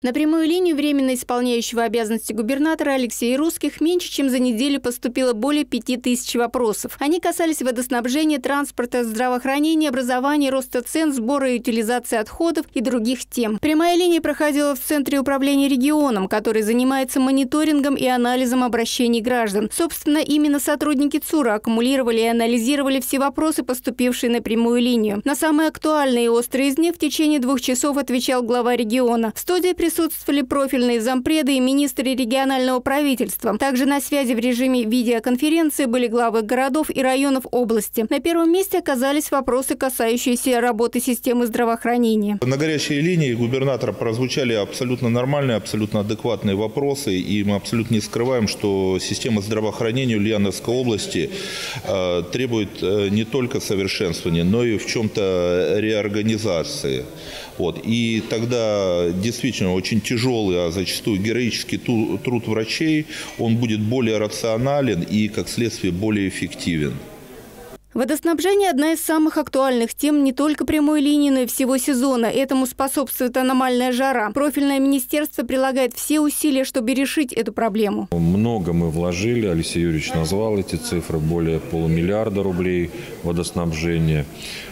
На прямую линию временно исполняющего обязанности губернатора Алексея Русских меньше чем за неделю поступило более 5000 вопросов. Они касались водоснабжения, транспорта, здравоохранения, образования, роста цен, сбора и утилизации отходов и других тем. Прямая линия проходила в Центре управления регионом, который занимается мониторингом и анализом обращений граждан. Собственно, именно сотрудники ЦУРа аккумулировали и анализировали все вопросы, поступившие на прямую линию. На самые актуальные и острые из них в течение 2 часов отвечал глава региона. В студии присутствовали профильные зампреды и министры регионального правительства. Также на связи в режиме видеоконференции были главы городов и районов области. На первом месте оказались вопросы, касающиеся работы системы здравоохранения. На горячей линии губернатора прозвучали абсолютно нормальные, абсолютно адекватные вопросы. И мы абсолютно не скрываем, что система здравоохранения Ульяновской области требует не только совершенствования, но и в чем-то реорганизации. И тогда действительно очень тяжелый, а зачастую героический труд врачей, он будет более рационален и, как следствие, более эффективен. Водоснабжение – одна из самых актуальных тем не только прямой линии, но и всего сезона. Этому способствует аномальная жара. Профильное министерство прилагает все усилия, чтобы решить эту проблему. Много мы вложили, Алексей Юрьевич назвал эти цифры, более $500 миллиарда рублей водоснабжения.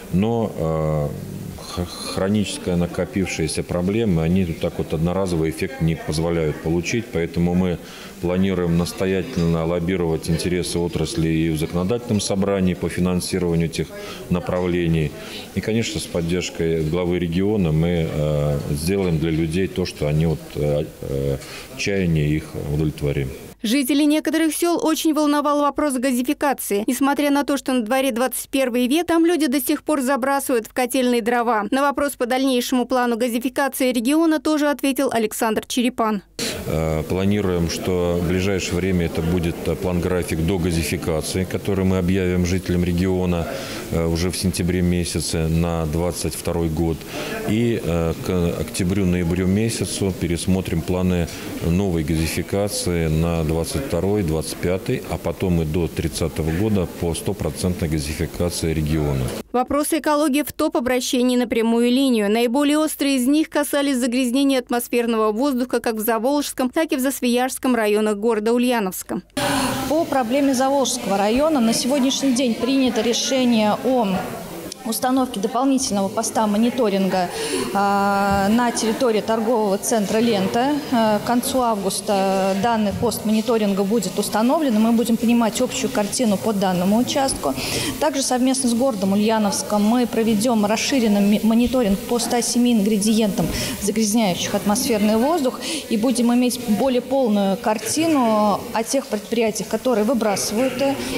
Но хроническая накопившиеся проблемы, они тут так одноразовый эффект не позволяют получить. Поэтому мы планируем настоятельно лоббировать интересы отрасли и в законодательном собрании по финансированию этих направлений. И, конечно, с поддержкой главы региона мы сделаем для людей то, что они чаяние их удовлетворим. Жителей некоторых сел очень волновал вопрос газификации. Несмотря на то, что на дворе 21 век, там люди до сих пор забрасывают в котельные дрова. На вопрос по дальнейшему плану газификации региона тоже ответил Александр Черепан. Планируем, что в ближайшее время это будет план-график до газификации, который мы объявим жителям региона уже в сентябре месяце на 2022 год. И к октябрю-ноябрю месяцу пересмотрим планы новой газификации на 22-25, а потом и до 30 года по 100% газификации региона. Вопросы экологии в топ-обращении на прямую линию. Наиболее острые из них касались загрязнения атмосферного воздуха как в Заволжском, так и в Засвияжском районах города Ульяновска. По проблеме Заволжского района на сегодняшний день принято решение о установки дополнительного поста мониторинга на территории торгового центра «Лента». К концу августа данный пост мониторинга будет установлен, и мы будем понимать общую картину по данному участку. Также совместно с городом Ульяновском мы проведем расширенный мониторинг по 107 ингредиентам, загрязняющих атмосферный воздух, и будем иметь более полную картину о тех предприятиях, которые выбрасывают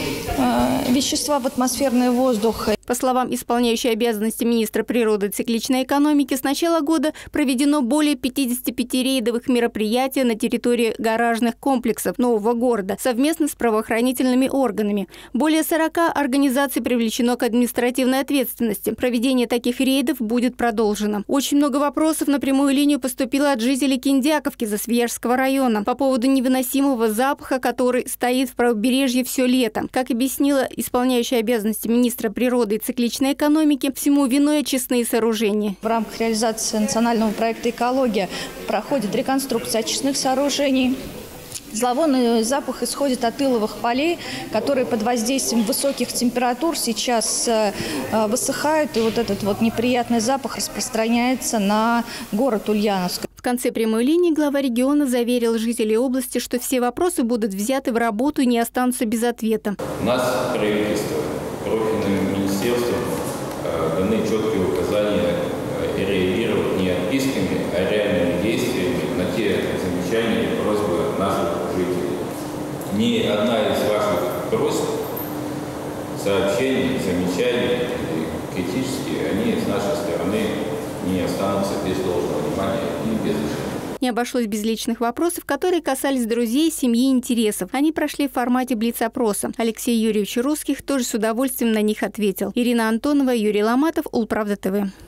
вещества в атмосферный воздух. По словам исполняющей обязанности министра природы и цикличной экономики, с начала года проведено более 55 рейдовых мероприятий на территории гаражных комплексов нового города совместно с правоохранительными органами. Более 40 организаций привлечено к административной ответственности. Проведение таких рейдов будет продолжено. Очень много вопросов на прямую линию поступило от жителей Киндяковки Засвияжского района по поводу невыносимого запаха, который стоит в правобережье все лето. Как объяснила исполняющая обязанности министра природы и цикличной экономики, всему виной очистные сооружения. В рамках реализации национального проекта «Экология» проходит реконструкция очистных сооружений. Зловонный запах исходит от иловых полей, которые под воздействием высоких температур сейчас высыхают, и этот неприятный запах распространяется на город Ульяновск. В конце прямой линии глава региона заверил жителей области, что все вопросы будут взяты в работу и не останутся без ответа. У нас правительство, профильным министерством даны четкие указания реагировать не отписками, а реальными действиями на те замечания и просьбы наших жителей. Ни одна из ваших просьб, сообщений, замечаний, критические, они с нашей стороны не останутся без должного внимания и без решения. Не обошлось без личных вопросов, которые касались друзей, семьи и интересов. Они прошли в формате блиц-опроса. Алексей Юрьевич Русских тоже с удовольствием на них ответил. Ирина Антонова, Юрий Ломатов, Улправда ТВ.